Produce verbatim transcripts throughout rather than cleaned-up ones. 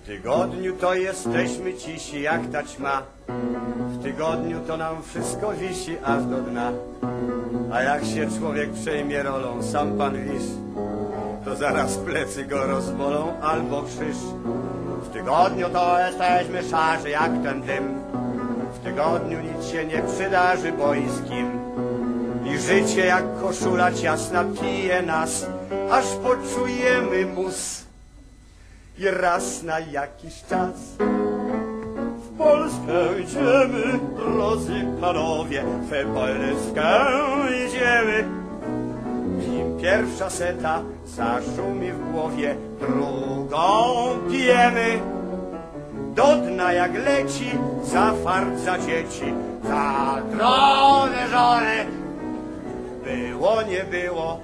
W tygodniu to jesteśmy cisi jak ta ćma. W tygodniu to nam wszystko wisi aż do dna. A jak się człowiek przejmie rolą, sam pan wisz, to zaraz plecy go rozbolą albo krzyż. W tygodniu to jesteśmy szarzy jak ten dym. W tygodniu nic się nie przydarzy, bo i z kim. I życie jak koszula ciasna pije nas, aż poczujemy mus. I raz na jakiś czas w Polskę idziemy, drodzy panowie, w Polskę idziemy. Im pierwsza seta zaszumi w głowie, drugą pijemy. Do dna jak leci, za fart, za dzieci, za drogę żony. Było, nie było,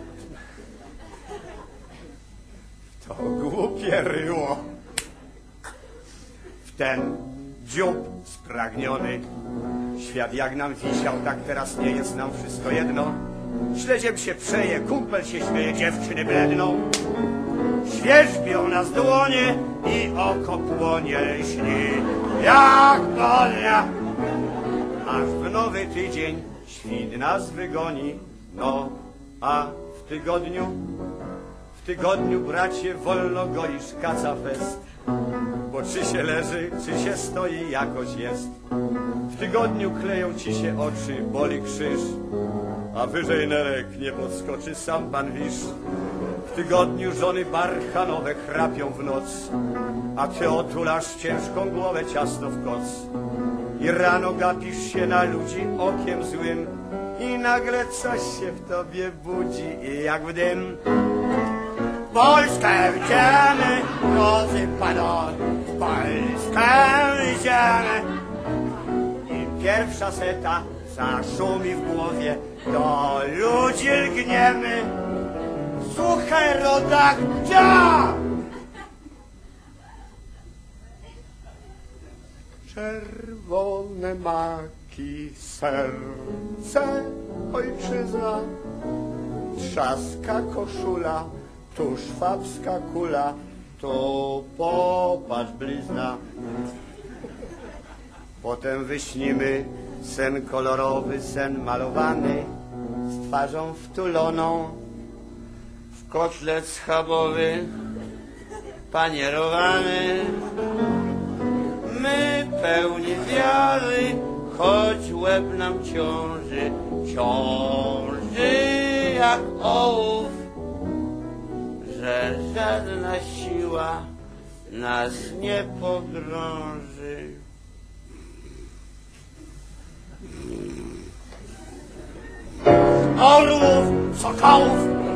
to głupie ryło. W ten dziób spragniony świat jak nam wisiał, tak teraz nie jest nam wszystko jedno. Śledziem się przeje, kumpel się śmieje, dziewczyny bledną. Świerzbią nas dłonie i oko płonie, śni jak polia. Aż w nowy tydzień świt nas wygoni. No, a w tygodniu, w tygodniu, bracie, wolno goisz kaca fest. Bo czy się leży, czy się stoi, jakoś jest. W tygodniu kleją ci się oczy, boli krzyż, a wyżej nerek nie podskoczy, sam pan wisz. W tygodniu żony barchanowe chrapią w noc, a ty otulasz ciężką głowę ciasno w koc. I rano gapisz się na ludzi okiem złym i nagle coś się w tobie budzi i jak w dym. W Polskę idziemy, drodzy panowie, w Polskę idziemy. I pierwsza seta zaszumi w głowie, do ludzi lgniemy. Słuchaj, rodak, dzia! Czerwone maki, serce, ojczyzna. Trzaska koszula, tu szwabska kula, tu popatrz blizna. Potem wyśnimy sen kolorowy, sen malowany, z twarzą wtuloną w kotlet schabowy, panierowany. My pełni wiary, choć łeb nam ciąży, ciąży jak ołów, że żadna siła nas nie pogrąży. Orłów, sokołów,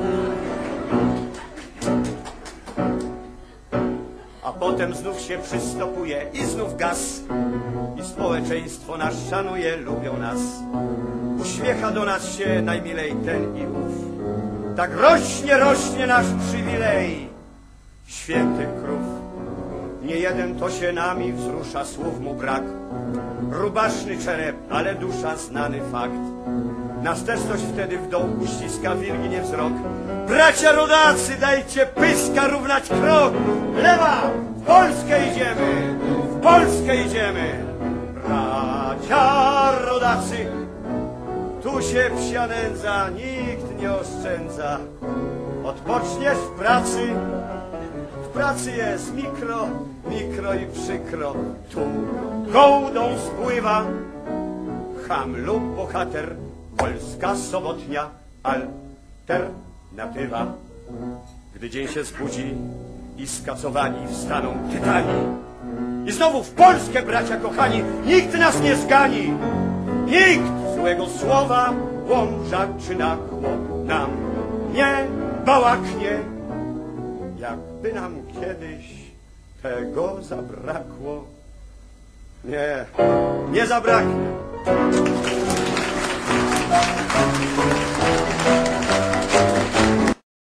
a potem znów się przystopuje i znów gaz. I społeczeństwo nas szanuje, lubią nas. Uśmiecha do nas się najmilej ten i ów. Tak rośnie, rośnie nasz przywilej świętych krów. Nie jeden to się nami wzrusza, słów mu brak. Rubaszny czerep, ale dusza znany fakt. Nas też coś wtedy w dołku ściska, wilgnie wzrok. Bracia rodacy, dajcie pyska równać krok. Lewa, w Polskę idziemy, w Polskę idziemy. Bracia rodacy, tu się psia nędza, nikt nie oszczędza. Odpoczniesz w pracy, w pracy jest mikro, mikro i przykro. Tu gołdą spływa cham lub bohater. Polska sobotnia alternatywa. Gdy dzień się zbudzi i skacowani wstaną tytani. I znowu w Polskę, bracia kochani, nikt nas nie zgani. Nikt złego słowa, łomża czy nakło nam nie bałaknie. Jakby nam kiedyś tego zabrakło. Nie, nie zabraknie. Thank you.